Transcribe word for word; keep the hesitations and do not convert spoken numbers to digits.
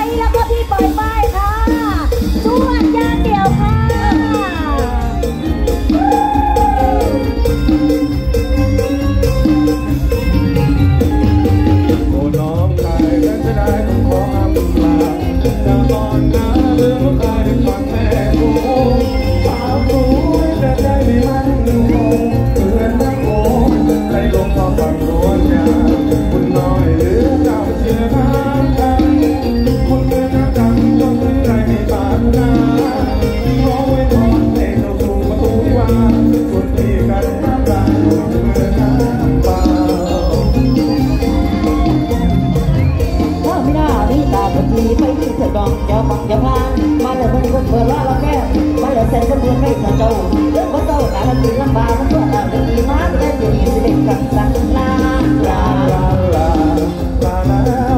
แล้วก็พี่ปล่อยไปค่ะชวดยางเดี่ยวค่ะโอ้น้องชายกันจะได้ต้องขออำลาจะตอนน้าเรื่องใครฟังแม่กูสาวสวยจะได้ไม่มันคงเพื่อนทั้งโอ้ใจลงความฝันร้อนยาคุณน้อยหรือเจ้าเชื่อน้ำฉันคนเดินน้ำดำจนถึงไรให้ปากนาขอไว้พรให้เจ้าสู่ประตูวิวาส่วนพี่กันน้ำตาหยุดเมื่อน้ำเปล่าไม่น่าพี่ตาพอดีไปที่เธอดองจะฟังจะพานมาเลยมันคนเปิดว่าเราแก้มาเลยเซ็นคนเพื่อนไม่เจ้าเรื่องว่าเจ้าแต่ละปีลำบากมันเพื่อเราจะดีมากได้ดีสิเด็กกันสักลาลาลาลาลาลา